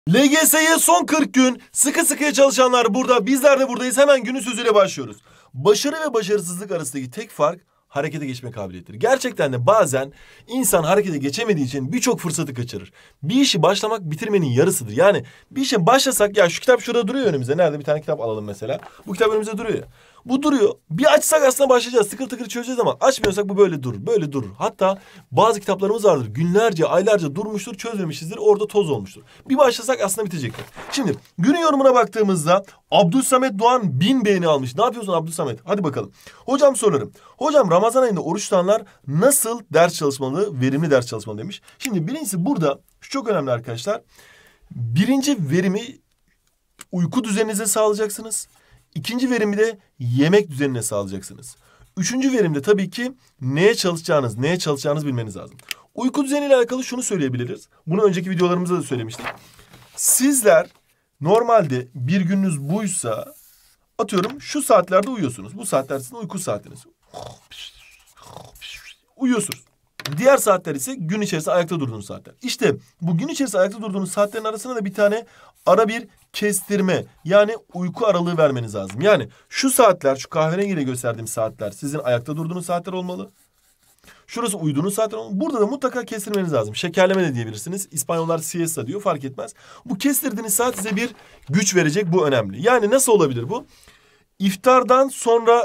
LGS'ye son 40 gün sıkı sıkıya çalışanlar burada, bizler de buradayız. Hemen günün sözüyle başlıyoruz. Başarı ve başarısızlık arasındaki tek fark harekete geçme kabiliyetidir. Gerçekten de bazen insan harekete geçemediği için birçok fırsatı kaçırır. Bir işi başlamak bitirmenin yarısıdır. Yani bir işe başlasak, ya şu kitap şurada duruyor önümüzde. Nerede bir tane kitap alalım mesela. Bu kitap önümüzde duruyor ya. Bu duruyor. Bir açsak aslında başlayacağız. Tıkır tıkır çözeceğiz ama açmıyorsak bu böyle durur. Böyle durur. Hatta bazı kitaplarımız vardır. Günlerce, aylarca durmuştur, çözmemişizdir. Orada toz olmuştur. Bir başlasak aslında bitecektir. Şimdi günün yorumuna baktığımızda Abdülsamet Doğan 1000 beğeni almış. Ne yapıyorsun Abdülsamet? Hadi bakalım. Hocam sorularım. Hocam Ramazan ayında oruç tutanlar nasıl ders çalışmalı, verimli ders çalışmalı demiş. Şimdi birincisi burada şu çok önemli arkadaşlar. Birinci verimi uyku düzeninize sağlayacaksınız. İkinci verimi de yemek düzenine sağlayacaksınız. Üçüncü verimde tabii ki neye çalışacağınızı bilmeniz lazım. Uyku düzeniyle alakalı şunu söyleyebiliriz. Bunu önceki videolarımızda da söylemiştik. Sizler normalde bir gününüz buysa atıyorum şu saatlerde uyuyorsunuz. Bu saatler sizin uyku saatiniz. Uyuyorsunuz. Diğer saatler ise gün içerisinde ayakta durduğunuz saatler. İşte bu gün içerisinde ayakta durduğunuz saatlerin arasına da bir tane ara bir kestirme, yani uyku aralığı vermeniz lazım. Yani şu saatler, şu kahverengiyle gösterdiğim saatler sizin ayakta durduğunuz saatler olmalı. Şurası uyuduğunuz saatler olmalı. Burada da mutlaka kestirmeniz lazım. Şekerleme de diyebilirsiniz. İspanyollar siesta diyor, fark etmez. Bu kestirdiğiniz saat size bir güç verecek, bu önemli. Yani nasıl olabilir bu? İftardan sonra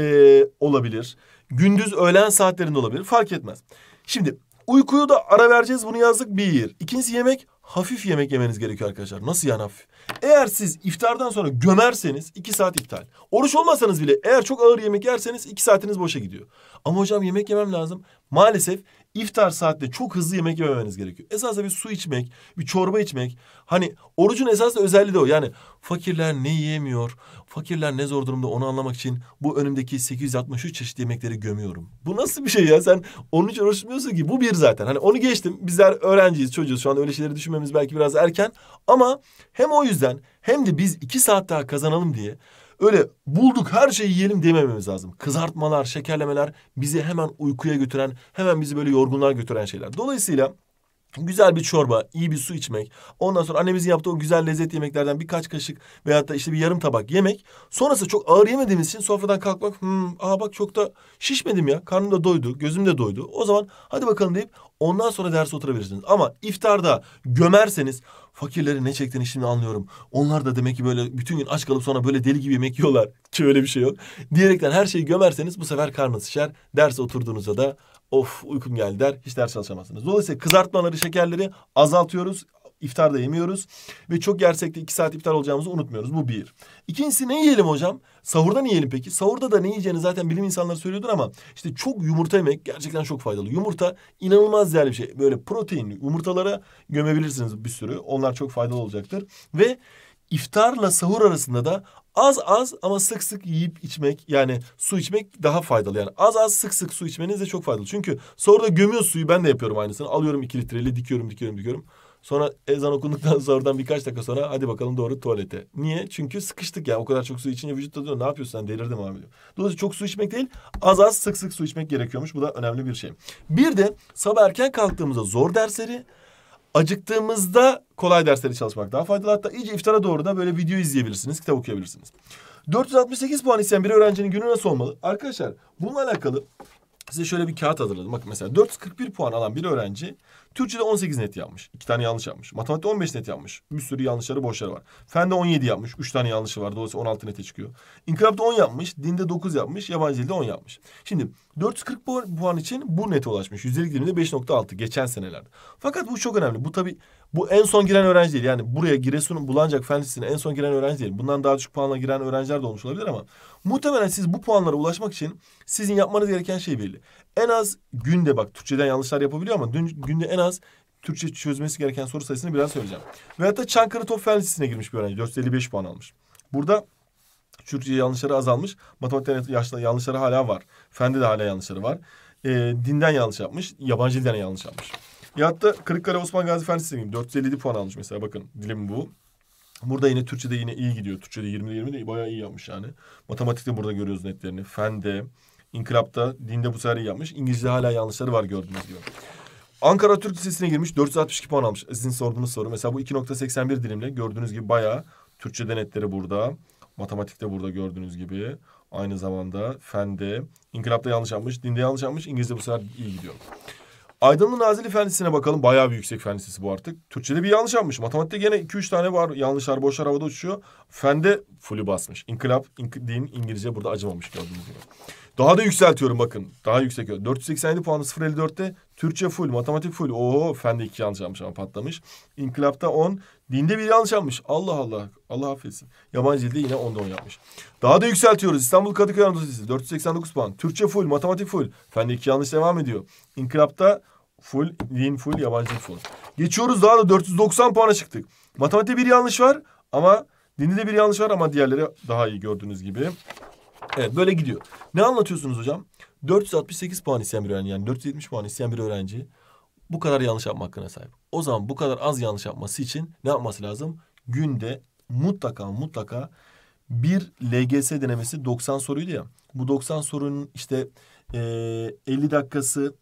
olabilir. Gündüz öğlen saatlerinde olabilir. Fark etmez. Şimdi uykuyu da ara vereceğiz. Bunu yazdık. Bir. İkincisi yemek. Hafif yemek yemeniz gerekiyor arkadaşlar. Nasıl yani hafif? Eğer siz iftardan sonra gömerseniz 2 saat iptal. Oruç olmasanız bile eğer çok ağır yemek yerseniz 2 saatiniz boşa gidiyor. Ama hocam yemek yemem lazım. Maalesef iftar saatte çok hızlı yemek yememeniz gerekiyor. Esasında bir su içmek, bir çorba içmek. Hani orucun esasında özelliği de o. Yani fakirler ne yiyemiyor, fakirler ne zor durumda onu anlamak için bu önümdeki 863 çeşit yemekleri gömüyorum. Bu nasıl bir şey ya? Sen onun için oruç tutmuyorsun ki. Bu bir zaten. Hani onu geçtim. Bizler öğrenciyiz, çocuğuz. Şu anda öyle şeyleri düşünmemiz belki biraz erken. Ama hem o yüzden hem de biz 2 saat daha kazanalım diye öyle bulduk her şeyi yiyelim demememiz lazım. Kızartmalar, şekerlemeler bizi hemen uykuya götüren, hemen bizi böyle yorgunluğa götüren şeyler. Dolayısıyla güzel bir çorba, iyi bir su içmek. Ondan sonra annemizin yaptığı o güzel lezzet yemeklerden birkaç kaşık veyahut da işte bir yarım tabak yemek. Sonrası çok ağır yemediğimiz için sofradan kalkmak, bak çok da şişmedim ya. Karnım da doydu, gözüm de doydu. O zaman hadi bakalım deyip ondan sonra derse oturabilirsiniz. Ama iftarda gömerseniz fakirlerin ne çektiğini şimdi anlıyorum. Onlar da demek ki böyle bütün gün aç kalıp sonra böyle deli gibi yemek yiyorlar. Ki öyle bir şey yok. Diyerekten her şeyi gömerseniz bu sefer karnınız şişer. Derse oturduğunuzda da of uykum geldi der, hiç ders çalışamazsınız. Dolayısıyla kızartmaları, şekerleri azaltıyoruz. İftarda yemiyoruz. Ve çok yersek de 2 saat iptal olacağımızı unutmuyoruz. Bu bir. İkincisi ne yiyelim hocam? Sahurda ne yiyelim peki? Sahurda da ne yiyeceğini zaten bilim insanları söylüyordur ama işte çok yumurta yemek gerçekten çok faydalı. Yumurta inanılmaz değerli bir şey. Böyle proteinli yumurtalara gömebilirsiniz bir sürü. Onlar çok faydalı olacaktır. Ve iftarla sahur arasında da az az ama sık sık yiyip içmek, yani su içmek daha faydalı. Yani az az sık sık su içmeniz de çok faydalı. Çünkü sahurda gömüyoruz suyu, ben de yapıyorum aynısını. Alıyorum 2 litreyle dikiyorum. Sonra ezan okunduktan sonradan birkaç dakika sonra hadi bakalım doğru tuvalete. Niye? Çünkü sıkıştık ya. O kadar çok su içince vücutta diyor ne yapıyorsun sen, delirdim abi diyor. Dolayısıyla çok su içmek değil, az az sık sık su içmek gerekiyormuş. Bu da önemli bir şey. Bir de sabah erken kalktığımızda zor dersleri, acıktığımızda kolay dersleri çalışmak daha faydalı. Hatta iyice iftara doğru da böyle video izleyebilirsiniz, kitap okuyabilirsiniz. 468 puan isteyen bir öğrencinin günü nasıl olmalı? Arkadaşlar bununla alakalı size şöyle bir kağıt hazırladım. Bakın mesela 441 puan alan bir öğrenci Türkçe'de 18 net yapmış. 2 tane yanlış yapmış. Matematikte 15 net yapmış. Bir sürü yanlışları, boşları var. Fende 17 yapmış. 3 tane yanlışı var. Dolayısıyla 16 nete çıkıyor. İnkılapta 10 yapmış. Dinde 9 yapmış. Yabancı dilde 10 yapmış. Şimdi 440 puan için bu nete ulaşmış. Yüzdelik diliminde 5.6 geçen senelerde. Fakat bu çok önemli. Bu tabii bu en son giren öğrenci değil. Yani buraya Giresun'un Bulancak Fen Lisesi'ne en son giren öğrenci değil. Bundan daha düşük puanla giren öğrenciler de olmuş olabilir ama muhtemelen siz bu puanlara ulaşmak için sizin yapmanız gereken şey belli. En az günde, bak Türkçeden yanlışlar yapabiliyor ama günde en az Türkçe çözmesi gereken soru sayısını biraz söyleyeceğim. Veyahut da Çankırı Top Fen Lisesi'ne girmiş bir öğrenci. 455 puan almış. Burada Türkçe yanlışları azalmış. Matematikten yanlışları hala var. Fende de hala yanlışları var. Dinden yanlış yapmış. Yabancı dilden yanlış yapmış. Ya da Kırıkkale Osman Gazi Fen Lisesi'ne girmiş. 457 puan almış mesela, bakın dilim bu. Burada yine Türkçe'de yine iyi gidiyor. Türkçe'de 20'de de bayağı iyi yapmış yani. Matematikte burada görüyoruz netlerini. Fende, İnkılap'ta, dinde bu sefer iyi yapmış. İngilizce'de hala yanlışları var gördüğünüz gibi. Ankara Türk Lisesi'ne girmiş, 462 puan almış. Sizin sorduğunuz soru. Mesela bu 2.81 dilimle gördüğünüz gibi bayağı. Türkçe netleri burada. Matematikte burada gördüğünüz gibi. Aynı zamanda fende. İnkılapta yanlış yapmış. Dinde yanlış yapmış. İngilizce bu sefer iyi gidiyor. Aydınlı Nazilli Fen Lisesi'ne bakalım. Bayağı bir yüksek fen lisesi bu artık. Türkçe'de bir yanlış yapmış. Matematikte gene 2-3 tane var. Yanlışlar, boşlar havada uçuşuyor. Fende full'ü basmış. İnkılap, din, İngilizce burada acımamış gördüğünüz gibi. Daha da yükseltiyorum bakın. Daha yüksek. 487 puanı 0.54'te. Türkçe full, matematik full. Oo, fende 2 yanlış yapmış ama patlamış. İnkılapta 10. Dinde bir yanlış yapmış. Allah Allah. Allah affetsin. Yabancı dilde yine 10'da 10 yapmış. Daha da yükseltiyoruz. İstanbul Kadıköy Anadolu Lisesi 489 puan. Türkçe full, matematik full. Fende 2 yanlış devam ediyor. İnkılapta full, din full, yabancı dil full. Geçiyoruz, daha da 490 puana çıktık. Matematikte bir yanlış var ama dinde de bir yanlış var ama diğerleri daha iyi gördüğünüz gibi. Evet, böyle gidiyor. Ne anlatıyorsunuz hocam? 468 puan isteyen bir öğrenci, yani 470 puan isteyen bir öğrenci bu kadar yanlış yapma hakkına sahip. O zaman bu kadar az yanlış yapması için ne yapması lazım? Günde mutlaka bir LGS denemesi 90 soruydu ya. Bu 90 sorunun işte 50 dakikası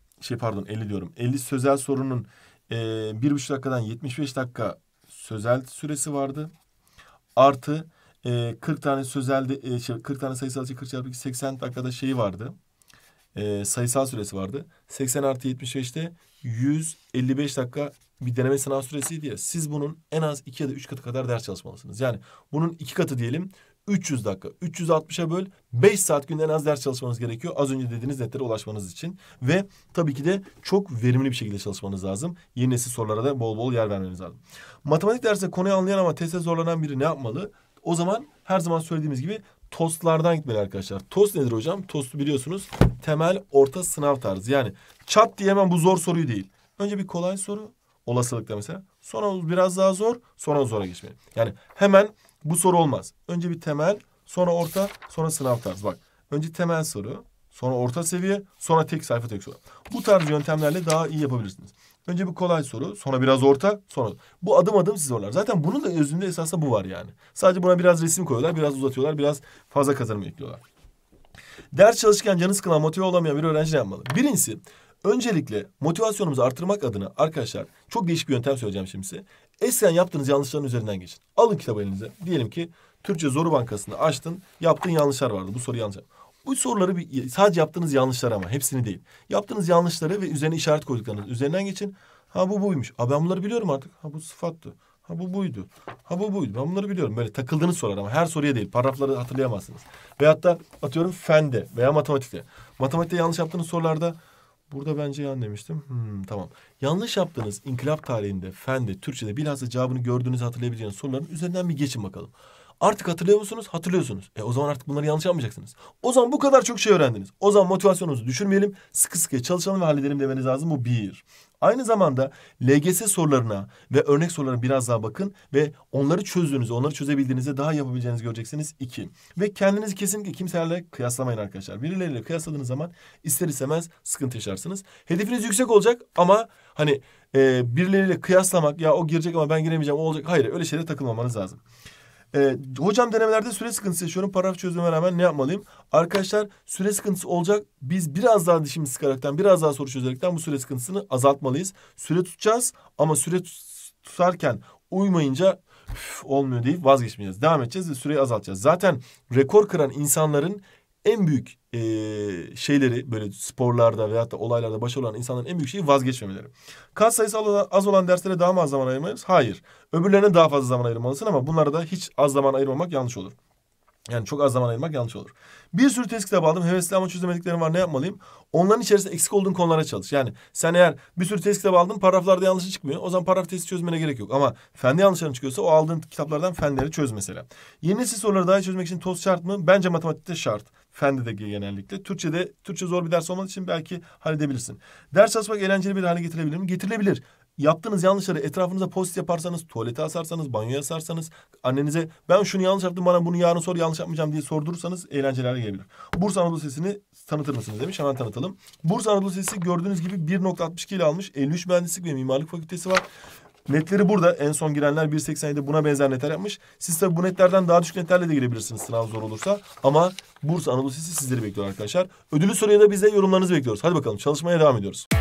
50 sözel sorunun 1,5 dakikadan 75 dakika sözel süresi vardı. Artı 40 tane sözelde 40 tane sayısal 40 çarpı 80 dakikada şeyi vardı. Sayısal süresi vardı. 80 artı 75'te 155 dakika bir deneme sınav süresiydi ya. Siz bunun en az 2 ya da 3 katı kadar ders çalışmalısınız. Yani bunun 2 katı diyelim 300 dakika. 360'a böl 5 saat günde en az ders çalışmanız gerekiyor. Az önce dediğiniz netlere ulaşmanız için. Ve tabii ki de çok verimli bir şekilde çalışmanız lazım. Yeni nesil sorulara da bol bol yer vermeniz lazım. Matematik dersinde konuyu anlayan ama teste zorlanan biri ne yapmalı? O zaman her zaman söylediğimiz gibi TOS'lardan gitmeli arkadaşlar. TOS nedir hocam? TOS'u biliyorsunuz. Temel orta sınav tarzı. Yani çat diye hemen bu zor soruyu değil. Önce bir kolay soru. Olasılıkta mesela. Sonra biraz daha zor. Sonra zora geçmeli. Yani hemen bu soru olmaz. Önce bir temel, sonra orta, sonra sınav tarzı. Bak, önce temel soru, sonra orta seviye, sonra tek sayfa tek soru. Bu tarz yöntemlerle daha iyi yapabilirsiniz. Önce bir kolay soru, sonra biraz orta, sonra... Bu adım adım sizi zorlar. Zaten bunun da özünde esasında bu var yani. Sadece buna biraz resim koyuyorlar, biraz uzatıyorlar, biraz fazla kazanım ekliyorlar. Ders çalışırken canı sıkılan, motive olamayan bir öğrenci ne yapmalı? Birincisi, öncelikle motivasyonumuzu artırmak adına arkadaşlar çok değişik bir yöntem söyleyeceğim şimdi size. Eskiden yaptığınız yanlışların üzerinden geçin. Alın kitabı elinize. Diyelim ki Türkçe Soru Bankası'nı açtın. Yaptığın yanlışlar vardı. Bu soru yanlış. Bu soruları sadece yaptığınız yanlışlar ama hepsini değil. Yaptığınız yanlışları ve üzerine işaret koyduklarınız üzerinden geçin. Ha bu buymuş. Ha ben bunları biliyorum artık. Ha bu sıfattı. Ha bu buydu. Ha bu buydu. Ben bunları biliyorum. Böyle takıldığınız sorular ama her soruya değil. Paragrafları hatırlayamazsınız. Veyahut da atıyorum fende veya matematikte. Matematikte yanlış yaptığınız sorularda burada bence yan demiştim. Tamam. Yanlış yaptığınız inkılap tarihinde, fende, Türkçe'de bilhassa cevabını gördüğünüzü hatırlayabileceğiniz soruların üzerinden bir geçin bakalım. Artık hatırlıyor musunuz? Hatırlıyorsunuz. O zaman artık bunları yanlış yapmayacaksınız. O zaman bu kadar çok şey öğrendiniz. O zaman motivasyonunuzu düşürmeyelim. Sıkı sıkı çalışalım ve halledelim demeniz lazım. Bu bir. Aynı zamanda LGS sorularına ve örnek sorularına biraz daha bakın ve onları çözdüğünüzde, onları çözebildiğinizde daha yapabileceğinizi göreceksiniz. 2. Ve kendinizi kesinlikle kimselerle kıyaslamayın arkadaşlar. Birileriyle kıyasladığınız zaman ister istemez sıkıntı yaşarsınız. Hedefiniz yüksek olacak ama hani birileriyle kıyaslamak, ya o girecek ama ben giremeyeceğim, o olacak. Hayır, öyle şeylere takılmamanız lazım. Hocam denemelerde süre sıkıntısı yaşıyorum. Paragraf çözmeme rağmen ne yapmalıyım? Arkadaşlar süre sıkıntısı olacak. Biz biraz daha dişimizi sıkaraktan, biraz daha soru çözerekten bu süre sıkıntısını azaltmalıyız. Süre tutacağız ama süre tutarken uymayınca olmuyor deyip vazgeçmeyeceğiz. Devam edeceğiz ve süreyi azaltacağız. Zaten rekor kıran insanların en büyük şeyleri böyle sporlarda veyahut da olaylarda başarılı olan insanların en büyük şeyi vazgeçmemeleri. Kat sayısı az olan derslere daha mı az zaman ayırmalıyız? Hayır. Öbürlerine daha fazla zaman ayırmalısın ama bunlara da hiç az zaman ayırmamak yanlış olur. Yani çok az zaman ayırmak yanlış olur. Bir sürü test kitabı aldım. Hevesli ama çözemediklerim var. Ne yapmalıyım? Onların içerisinde eksik olduğun konulara çalış. Yani sen eğer bir sürü test kitabı aldın, paragraflarda yanlışı çıkmıyor. O zaman paragraf testi çözmene gerek yok. Ama fende yanlışların çıkıyorsa o aldığın kitaplardan fenleri çöz mesela. Yeni nesil soruları daha iyi çözmek için TOS şart mı? Bence matematikte şart. Fende de genellikle. Türkçe zor bir ders olmadığı için belki halledebilirsin. Ders çalışmak eğlenceli bir hale getirebilir mi? Getirilebilir. Yaptığınız yanlışları etrafınıza post yaparsanız, tuvalete asarsanız, banyoya asarsanız, annenize ben şunu yanlış yaptım bana bunu yarın sor yanlış yapmayacağım diye sordurursanız eğlenceli hale gelebilir. Bursa Anadolu Lisesi'ni tanıtır mısınız demiş, hemen tanıtalım. Bursa Anadolu Lisesi gördüğünüz gibi 1.62 ile almış. 53 mühendislik ve mimarlık fakültesi var. Netleri burada. En son girenler 1.87 buna benzer netler yapmış. Siz tabii bu netlerden daha düşük netlerle de girebilirsiniz sınav zor olursa. Ama Bursa Anadolu Lisesi sizleri bekliyor arkadaşlar. Ödülü soruya da biz de yorumlarınızı bekliyoruz. Hadi bakalım çalışmaya devam ediyoruz.